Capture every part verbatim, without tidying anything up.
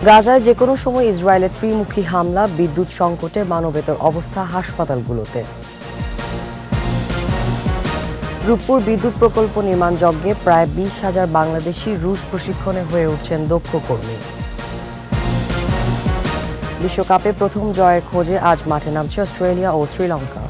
গাজায় যে কোনো সময় ইসরায়েলের ত্রিমুখী হামলা, বিদ্যুৎ সংকটে মানবেতর অবস্থা হাসপাতালগুলোতে। রূপপুর বিদ্যুৎ প্রকল্প নির্মাণ যজ্ঞে প্রায় বিশ হাজার বাংলাদেশি রুশ প্রশিক্ষণে হয়ে উঠছেন দক্ষ কর্মী। বিশ্বকাপে প্রথম জয়ের খোঁজে আজ মাঠে নামছে অস্ট্রেলিয়া ও শ্রীলঙ্কা।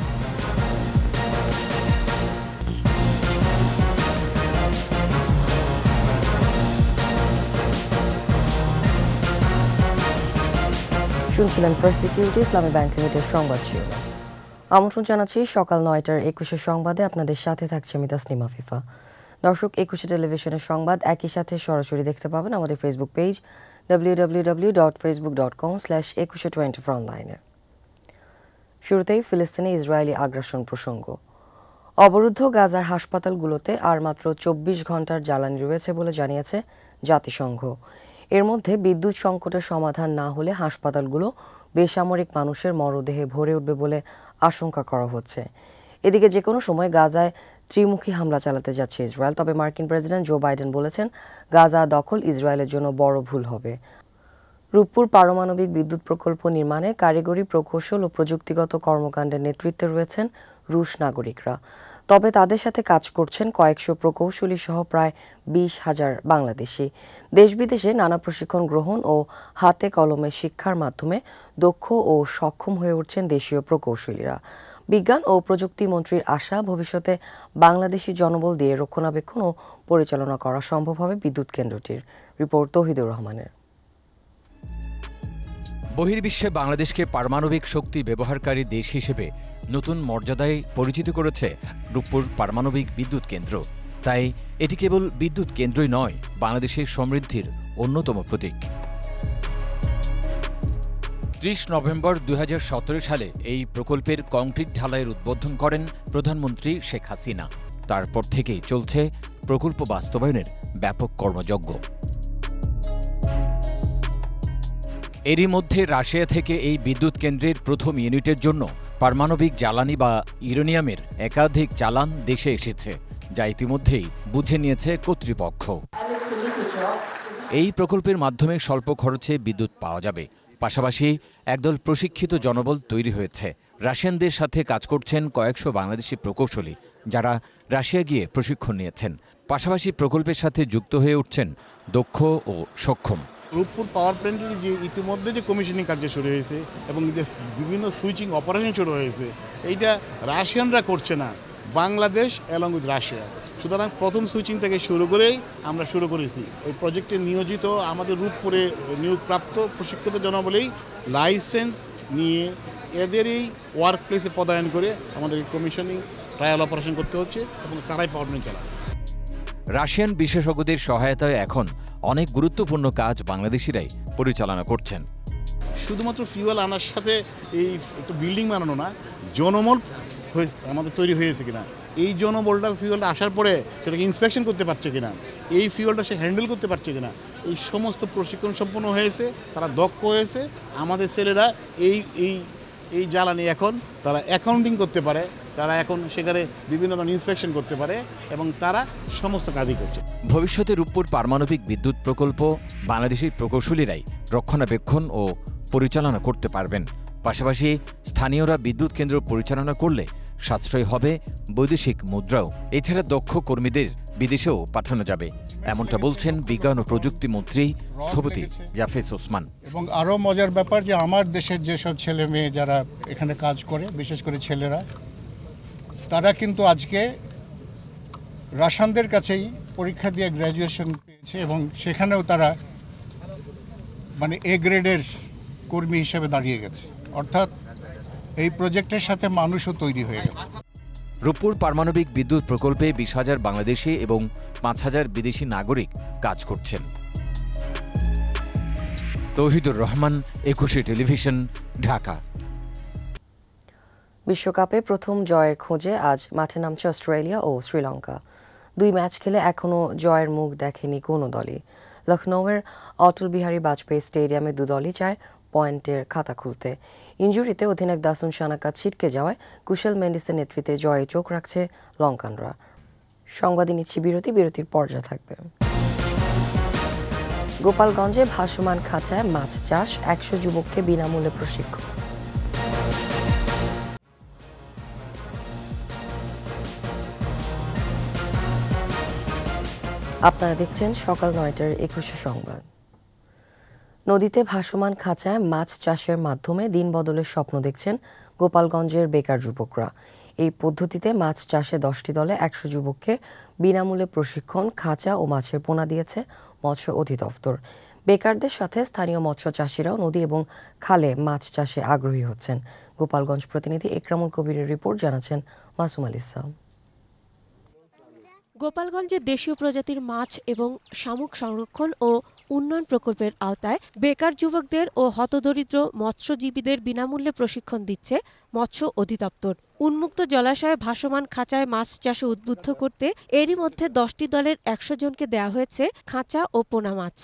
শুনছিলেন First Security Islami Bank Limited সংবাদ শিরোনাম। আমন্ত্রণ জানাচ্ছি সকাল নয়টার একুশে সংবাদে। আপনাদের সাথে থাকছে আমি তাসনিমা ফিফা। দর্শক, একুশে টেলিভিশনের সংবাদ একই সাথে সরাসরি দেখতে পাবেন আমাদের Facebook page W W W dot Facebook dot com slash Ekushey twenty four অনলাইনে। শুরুতেই ফিলিস্তিনে ইসরায়েলি আগ্রাসন প্রসঙ্গ। অবরুদ্ধ গাজার হাসপাতালগুলোতে আর মাত্র চব্বিশ ঘন্টার জ্বালানি রয়েছে বলে জানিয়েছে জাতিসংঘ। এর মধ্যে বিদ্যুৎ সংকটের সমাধান না হলে হাসপাতালগুলো বেসামরিক মানুষের মরদেহে ভরে উঠবে বলে আশঙ্কা করা হচ্ছে। এদিকে যে কোনো সময় গাজায় ত্রিমুখী হামলা চালাতে যাচ্ছে ইসরায়েল। তবে মার্কিন প্রেসিডেন্ট জো বাইডেন বলেছেন, গাজা দখল ইসরায়েলের জন্য বড় ভুল হবে। রূপপুর পারমাণবিক বিদ্যুৎ প্রকল্প নির্মাণে কারিগরি, প্রকৌশল ও প্রযুক্তিগত কর্মকাণ্ডের নেতৃত্বে রয়েছেন রুশ নাগরিকরা। তবে তাদের সাথে কাজ করছেন কয়েকশো প্রকৌশলী সহ প্রায় বিশ হাজার বাংলাদেশি। দেশ বিদেশে নানা প্রশিক্ষণ গ্রহণ ও হাতে কলমে শিক্ষার মাধ্যমে দক্ষ ও সক্ষম হয়ে উঠছেন দেশীয় প্রকৌশলীরা। বিজ্ঞান ও প্রযুক্তি মন্ত্রীর আশা, ভবিষ্যতে বাংলাদেশি জনবল দিয়ে রক্ষণাবেক্ষণ ও পরিচালনা করা সম্ভব হবে বিদ্যুৎ কেন্দ্রটির। রিপোর্ট তৌহিদুর রহমানের। বহির্বিশ্বে বাংলাদেশকে পারমাণবিক শক্তি ব্যবহারকারী দেশ হিসেবে নতুন মর্যাদায় পরিচিত করেছে রূপপুর পারমাণবিক বিদ্যুৎ কেন্দ্র। তাই এটি কেবল বিদ্যুৎ কেন্দ্রই নয়, বাংলাদেশের সমৃদ্ধির অন্যতম প্রতীক। ত্রিশ নভেম্বর দুই হাজার সতেরো সালে এই প্রকল্পের কংক্রিট ঢালাইয়ের উদ্বোধন করেন প্রধানমন্ত্রী শেখ হাসিনা। তারপর থেকেই চলছে প্রকল্প বাস্তবায়নের ব্যাপক কর্মযজ্ঞ। এরই মধ্যে রাশিয়া থেকে এই বিদ্যুৎ কেন্দ্রের প্রথম ইউনিটের জন্য পারমাণবিক জ্বালানি বা ইউরেনিয়ামের একাধিক চালান দেশে এসেছে, যা ইতিমধ্যেই বুঝে নিয়েছে কর্তৃপক্ষ। এই প্রকল্পের মাধ্যমে স্বল্প খরচে বিদ্যুৎ পাওয়া যাবে। পাশাপাশি একদল প্রশিক্ষিত জনবল তৈরি হয়েছে। রাশিয়ানদের সাথে কাজ করছেন কয়েকশো বাংলাদেশি প্রকৌশলী, যারা রাশিয়া গিয়ে প্রশিক্ষণ নিয়েছেন। পাশাপাশি প্রকল্পের সাথে যুক্ত হয়ে উঠছেন দক্ষ ও সক্ষম। রূপপুর পাওয়ার প্ল্যান্টের যে ইতিমধ্যে যে কমিশনিং কার্য শুরু হয়েছে এবং যে বিভিন্ন সুইচিং অপারেশন শুরু হয়েছে, এইটা রাশিয়ানরা করছে না, বাংলাদেশ অ্যালং উইথ রাশিয়া। সুতরাং প্রথম সুইচিং থেকে শুরু করেই আমরা শুরু করেছি। এই প্রজেক্টে নিয়োজিত আমাদের রূপপুরে নিয়োগপ্রাপ্ত প্রশিক্ষিত জনবলেই লাইসেন্স নিয়ে এদেরই ওয়ার্ক প্লেসে পদায়ন করে আমাদের কমিশনিং ট্রায়াল অপারেশন করতে হচ্ছে এবং তারাই পাওয়ার প্ল্যান্ট চালায়। রাশিয়ান বিশেষজ্ঞদের সহায়তায় এখন অনেক গুরুত্বপূর্ণ কাজ বাংলাদেশিরাই পরিচালনা করছেন। শুধুমাত্র ফিউয়েল আনার সাথে এই একটু বিল্ডিং বানানো না, জনবল আমাদের তৈরি হয়েছে কিনা, এই জনবলটা ফিউয়েলটা আসার পরে সেটাকে ইন্সপেকশন করতে পারছে কিনা, এই ফিউয়েলটা সে হ্যান্ডেল করতে পারছে কিনা, এই সমস্ত প্রশিক্ষণ সম্পন্ন হয়েছে, তারা দক্ষ হয়েছে। আমাদের ছেলেরা এই এই এই জ্বালানি এখন তারা অ্যাকাউন্টিং করতে পারে, তারা এখন সেখানে বিভিন্ন ধরনের ইন্সপেকশন করতে পারে এবং তারা সমস্ত কাজই করছে। ভবিষ্যতে রূপপুর পারমাণবিক বিদ্যুৎ প্রকল্প বাংলাদেশের প্রকৌশলীরাই রক্ষণাবেক্ষণ ও পরিচালনা করতে পারবেন। পাশাপাশি স্থানীয়রা বিদ্যুৎ কেন্দ্র পরিচালনা করলে সাশ্রয় হবে বৈদেশিক মুদ্রাও। এছাড়া দক্ষ কর্মীদের বিদেশেও পাঠানো যাবে, এমনটা বলছেন বিজ্ঞান ও প্রযুক্তি মন্ত্রী স্থপতি ইয়াফেস ওসমান। এবং আরও মজার ব্যাপার যে আমার দেশের যেসব ছেলে মেয়ে যারা এখানে কাজ করে, বিশেষ করে ছেলেরা, তারা কিন্তু আজকে রাশিয়ানদের কাছেই পরীক্ষা দিয়ে গ্র্যাজুয়েশন পেয়েছে এবং সেখানেও তারা মানে এ গ্রেডের কর্মী হিসেবে দাঁড়িয়ে গেছে। অর্থাৎ এই প্রজেক্টের সাথে মানুষও তৈরি হয়ে গেছে। রূপপুর পারমাণবিক বিদ্যুৎ প্রকল্পে বিশ হাজার বাংলাদেশি এবং পাঁচ হাজার বিদেশি নাগরিক কাজ করছেন। তৌহিদুর রহমান, একুশে টেলিভিশন, ঢাকা। বিশ্বকাপে প্রথম জয়ের খোঁজে আজ মাঠে নামছে অস্ট্রেলিয়া ও শ্রীলঙ্কা। দুই ম্যাচ খেলে এখনও জয়ের মুখ দেখেনি কোনো দলই। লখনৌয়ের অটল বিহারী বাজপেয়ী স্টেডিয়ামে দু দলই চায় পয়েন্টের খাতা খুলতে। ইনজুরিতে অধিনায়ক দাসুন সানাকা ছিটকে যাওয়ায় কুশল মেন্ডিসের নেতৃত্বে জয়ে চোখ রাখছে লঙ্কানরা। সংবাদে নিচ্ছি বিরতি, বিরতির পর্যায়ে থাকবে। গোপালগঞ্জে ভাসমান খাঁচায় মাছ চাষ, একশো যুবককে বিনামূল্যে প্রশিক্ষণ। আপনারা দেখছেন সকাল নয়টার একুশে সংবাদ। নদীতে ভাসমান খাঁচায় মাছ চাষের মাধ্যমে দিন বদলের স্বপ্ন দেখছেন গোপালগঞ্জের বেকার যুবকরা। এই পদ্ধতিতে মাছ চাষে দশটি দলে একশো যুবককে বিনামূল্যে প্রশিক্ষণ, খাঁচা ও মাছের পোনা দিয়েছে মৎস্য অধিদপ্তর। বেকারদের সাথে স্থানীয় মৎস্য চাষিরাও নদী এবং খালে মাছ চাষে আগ্রহী হচ্ছেন। গোপালগঞ্জ প্রতিনিধি একরামুল কবিরের রিপোর্ট, জানাচ্ছেন মাসুম আল ইসলাম। গোপালগঞ্জে দেশীয় প্রজাতির মাছ এবং শামুক সংরক্ষণ ও উন্নয়ন প্রকল্পের আওতায় বেকার যুবকদের ও হতদরিদ্র মৎস্যজীবীদের বিনামূল্যে প্রশিক্ষণ দিচ্ছে মৎস্য অধিদপ্তর। উন্মুক্ত জলাশয়ে ভাসমান খাঁচায় মাছ চাষে উদ্বুদ্ধ করতে এরই মধ্যে দশটি দলের একশো জনকে দেওয়া হয়েছে খাঁচা ও পোনা মাছ।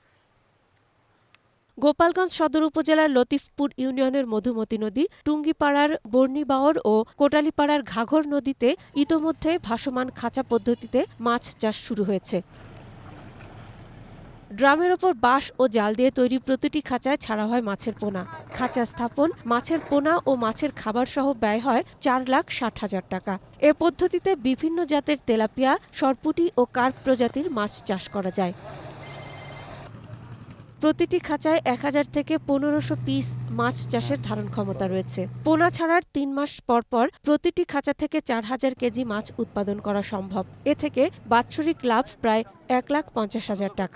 গোপালগঞ্জ সদর উপজেলার লতিফপুর ইউনিয়নের মধুমতি নদী, টুঙ্গিপাড়ার বর্ণিবাওর ও কোটালীপাড়ার ঘাঘর নদীতে ইতোমধ্যে ভাসমান খাঁচা পদ্ধতিতে মাছ চাষ শুরু হয়েছে। ড্রামের ওপর বাঁশ ও জাল দিয়ে তৈরি প্রতিটি খাঁচায় ছাড়া হয় মাছের পোনা। খাঁচা স্থাপন, মাছের পোনা ও মাছের খাবার সহ ব্যয় হয় চার লাখ ষাট হাজার টাকা। এ পদ্ধতিতে বিভিন্ন জাতের তেলাপিয়া, সরপুঁটি ও কার্প প্রজাতির মাছ চাষ করা যায়। প্রতিটি খাঁচায় এক হাজার থেকে পনেরোশো পিস মাছ চাষের ধারণ ক্ষমতা রয়েছে। পোনা ছাড়ার তিন মাস পর পর প্রতিটি খাঁচা থেকে চার হাজার কেজি মাছ উৎপাদন করা সম্ভব। এ থেকে বাৎসরিক লাভ প্রায় এক লাখ পঞ্চাশ হাজার টাকা।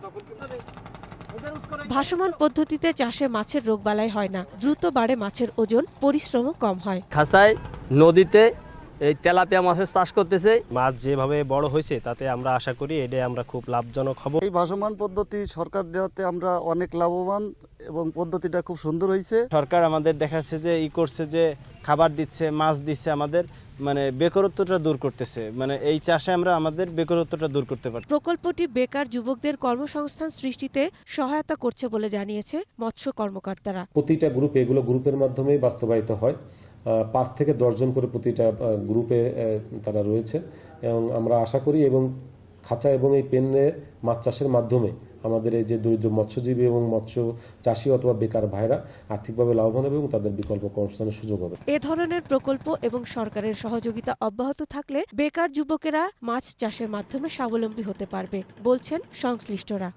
ভাসমান পদ্ধতিতে চাষে মাছের রোগবালাই হয় না, দ্রুত বাড়ে মাছের ওজন, পরিশ্রমও কম হয়। খাঁচায় নদীতে এই তেলাপিয়া মাছের চাষ করতেছে। মাছ যেভাবে বড় হয়েছে তাতে আমরা আশা করি এটা আমরা খুব লাভজনক হব। এই ভাসমান পদ্ধতি সরকার দেওয়াতে আমরা অনেক লাভবান এবং পদ্ধতিটা খুব সুন্দর হয়েছে। সরকার আমাদের দেখাচ্ছে যে ই করছে যে খাবার দিচ্ছে, মাছ দিচ্ছে, আমাদের মানে বেকারত্বটা দূর করতেছে, মানে এই চাষে আমরা আমাদের বেকারত্বটা দূর করতে পারি। প্রকল্পটি বেকার যুবকদের কর্মসংস্থান সৃষ্টিতে সহায়তা করছে বলে জানিয়েছে মৎস্য কর্মকর্তারা। প্রতিটা গ্রুপে এগুলো গ্রুপের মাধ্যমেই বাস্তবায়িত হয়। পাঁচ থেকে দশজন করে প্রতিটা গ্রুপে তারা রয়েছে এবং আমরা আশা করি এবং খাঁচা এবং এই পেনে মাছ চাষের মাধ্যমে আমাদের এই যে দরিদ্র মৎস্যজীবী এবং মৎস্য চাষী অথবা বেকার ভাইরা আর্থিকভাবে লাভবান হবে এবং তাদের বিকল্প কর্মসংস্থানের সুযোগ হবে। এ ধরনের প্রকল্প এবং সরকারের সহযোগিতা অব্যাহত থাকলে বেকার যুবকেরা মাছ চাষের মাধ্যমে স্বাবলম্বী হতে পারবে বলছেন সংশ্লিষ্টরা।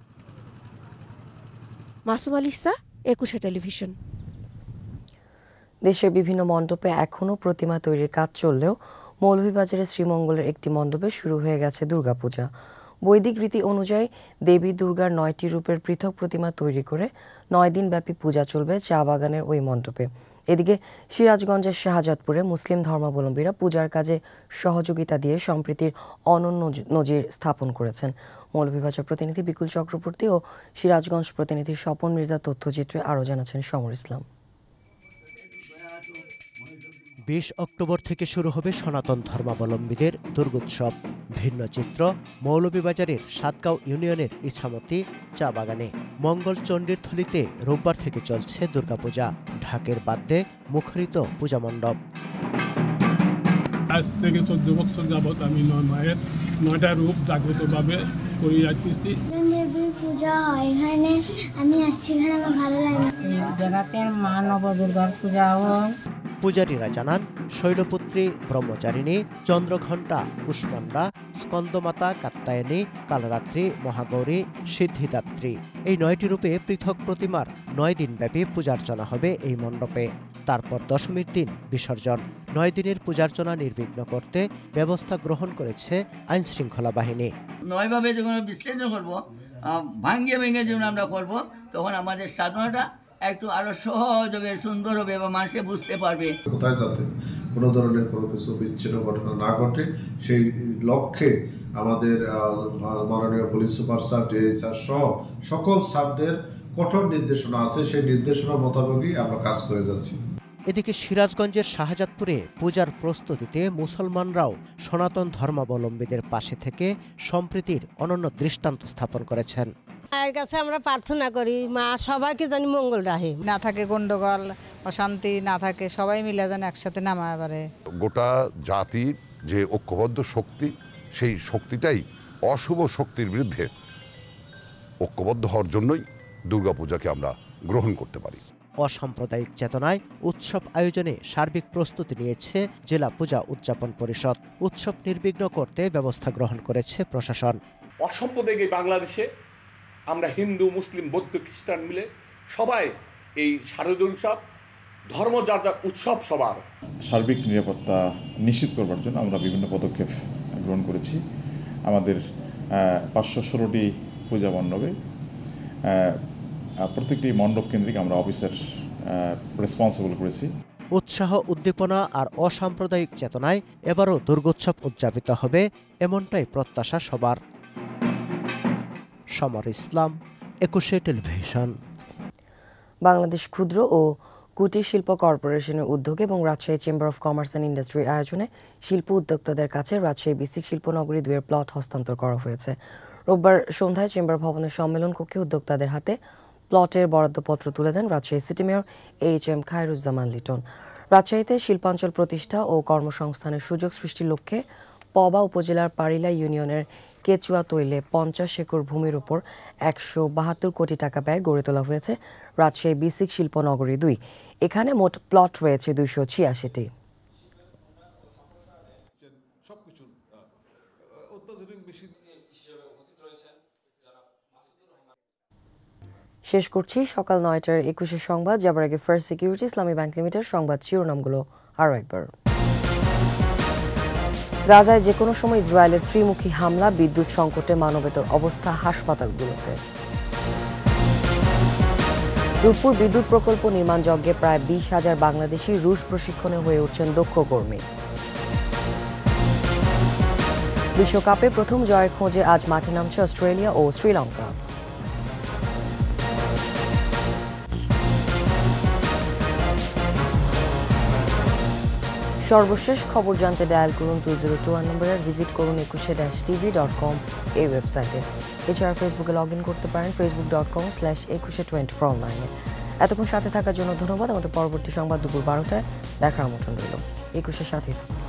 মাসুম আল ইসলাম, একুশে টেলিভিশন। দেশের বিভিন্ন মণ্ডপে এখনও প্রতিমা তৈরির কাজ চললেও মৌলভীবাজারের শ্রীমঙ্গলের একটি মণ্ডপে শুরু হয়ে গেছে দুর্গাপূজা। বৈদিক রীতি অনুযায়ী দেবী দুর্গার নয়টি রূপের পৃথক প্রতিমা তৈরি করে নয় দিনব্যাপী পূজা চলবে চা বাগানের ওই মণ্ডপে। এদিকে সিরাজগঞ্জের শাহজাদপুরে মুসলিম ধর্মাবলম্বীরা পূজার কাজে সহযোগিতা দিয়ে সম্প্রীতির অনন্য নজির স্থাপন করেছেন। মৌলভীবাজার প্রতিনিধি বিকুল চক্রবর্তী ও সিরাজগঞ্জ প্রতিনিধি স্বপন মির্জা তথ্যচিত্রে আরও জানাচ্ছেন সমর ইসলাম। বিশ অক্টোবর থেকে শুরু হবে সনাতন ধর্মাবলম্বীদের দুর্গোৎসব। ভিন্ন চিত্র মৌলভীবাজারের সাতগাঁও ইউনিয়নের ইছামতি চা বাগানে। মঙ্গল চণ্ডীর থলিতে রোববার থেকে চলছে দুর্গাপূজা। ঢাকের বাদ্যে মুখরিত পূজা মণ্ডপ। আজ থেকে চোদ্দ বছর যাবৎ আমি মায়ের নয়টা রূপ জাগ্রতভাবে করে যাচ্ছি। দেবীর পূজা হয় এখানে, আমি আসছি, এখানে আমার ভালো লাগে। জায়গাতে মা নবদুর্গার পূজা হয়। পূজারীরা জানান শৈলপুত্রী ব্রহ্মচারিণী, চন্দ্রঘণ্টা কুষ্মান্ডা, স্কন্দমাতা কাত্যায়নী, কালরাত্রি, মহাগৌরী, সিদ্ধিদাত্রী এই নয়টি রূপে পৃথক প্রতিমার নয় দিনব্যাপী পূজার্চনা হবে এই মণ্ডপে। তারপর দশমীর দিন বিসর্জন। নয় দিনের পূজার্চনা নির্বিঘ্ন করতে ব্যবস্থা গ্রহণ করেছে আইন শৃঙ্খলা বাহিনী। নয়ভাবে যখন বিশ্লেষণ করবো, ভাঙ্গিয়ে ভেঙে যখন আমরা করবো, তখন আমাদের সাধনাটা একটু আরো সহজ হবে, সুন্দর হবে এবং মানুষে বুঝতে পারবে। কোথায় যাতে কোনো ধরনের কোনো কিছু বিচ্ছিন্ন ঘটনা না ঘটে সেই লক্ষ্যে আমাদের মাননীয় পুলিশ সুপার সাব, ডিআই স্যার সহ সকল সাবদের কঠোর নির্দেশনা আছে, সেই নির্দেশনা মোতাবেকই আমরা কাজ করে যাচ্ছি। এদিকে সিরাজগঞ্জের শাহজাদপুরে পূজার প্রস্তুতিতে মুসলমানরাও সনাতন ধর্মাবলম্বীদের পাশে থেকে সম্প্রীতির অনন্য দৃষ্টান্ত স্থাপন করেছেন। মায়ের কাছে আমরা প্রার্থনা করি মা সবাইকে জানি মঙ্গল রাখে, না থাকে গন্ডগোল অশান্তি না থাকে, সবাই মিলে যেন একসাথে নামায় পারে। গোটা জাতির যে ঐক্যবদ্ধ শক্তি, সেই শক্তিটাই অশুভ শক্তির বিরুদ্ধে ঐক্যবদ্ধ হওয়ার জন্যই দুর্গাপূজাকে আমরা গ্রহণ করতে পারি। অসাম্প্রদায়িক চেতনায় উৎসব আয়োজনে সার্বিক প্রস্তুতি নিয়েছে জেলা পূজা উদযাপন পরিষদ। উৎসব নির্বিঘ্ন করতে ব্যবস্থা গ্রহণ করেছে প্রশাসন। অসাম্প্রদায়িক এই বাংলাদেশে আমরা হিন্দু, মুসলিম, বৌদ্ধ, খ্রিস্টান মিলে সবাই এই শারদীয় উৎসব, ধর্ম যার যার উৎসব সবার। সার্বিক নিরাপত্তা নিশ্চিত করবার জন্য আমরা বিভিন্ন পদক্ষেপ গ্রহণ করেছি। আমাদের পাঁচশো ষোলোটি পূজা মণ্ডপে প্রত্যেকটি মণ্ডপ কেন্দ্রিক আমরা অফিসার রেসপন্সিবল করেছি। উৎসাহ, উদ্দীপনা আর অসাম্প্রদায়িক চেতনায় এবারও দুর্গোৎসব উদযাপিত হবে, এমনটাই প্রত্যাশা সবার। সমর ইসলাম, একুশে টেলিভিশন। বাংলাদেশ ক্ষুদ্র ও কুটির শিল্প কর্পোরেশনের উদ্যোগে এবং Rajshahi chamber of commerce and ইন্ডাস্ট্রির আয়োজনে শিল্প উদ্যোক্তাদের কাছে রাজশাহী বিসিক শিল্পনগরী দুইয়ের প্লট হস্তান্তর করা হয়েছে। রোববার সন্ধ্যায় চেম্বার ভবনের সম্মেলন কক্ষে উদ্যোক্তাদের হাতে প্লটের বরাদ্দপত্র তুলে দেন Rajshahi city mayor H M Khairuzzaman Liton. রাজশাহীতে শিল্পাঞ্চল প্রতিষ্ঠা ও কর্মসংস্থানের সুযোগ সৃষ্টির লক্ষ্যে পবা উপজেলার পারিলা ইউনিয়নের কেচুয়া তৈলে পঞ্চাশ একর ভূমির উপর একশো বাহাত্তর কোটি টাকা ব্যয় গড়ে তোলা হয়েছে রাজশাহী বিসিক শিল্পনগরী দুই। এখানে মোট প্লট রয়েছে দুইশো ছিয়াশিটি। শেষ করছি সকাল নয়টার একুশে সংবাদ। যাবার আগে First Security Islami Bank Limited সংবাদ শিরোনামগুলো আরও একবার। গাজায় যে কোনো সময় ইসরায়েলের ত্রিমুখী হামলা, বিদ্যুৎ সংকটে মানবেতর অবস্থা হাসপাতালগুলোতে। রূপপুর বিদ্যুৎ প্রকল্প নির্মাণ যজ্ঞে প্রায় বিশ হাজার বাংলাদেশি রুশ প্রশিক্ষণে হয়ে উঠছেন দক্ষ কর্মী। বিশ্বকাপে প্রথম জয়ের খোঁজে আজ মাঠে নামছে অস্ট্রেলিয়া ও শ্রীলঙ্কা। সর্বশেষ খবর জানতে ডায়াল করুন টু জিরো টু ওয়ান নম্বরে, ভিজিট করুন Ekushey dash TV dot com এই ওয়েবসাইটে। এছাড়া ফেসবুকে লগ ইন করতে পারেন Facebook dot com slash Ekushey twenty four অনলাইনে। এতক্ষণ সাথে থাকার জন্য ধন্যবাদ। আমাদের পরবর্তী সংবাদ দুপুর বারোটায় দেখার আমন্ত্রণ রইল। একুশের সাথে থাকুন।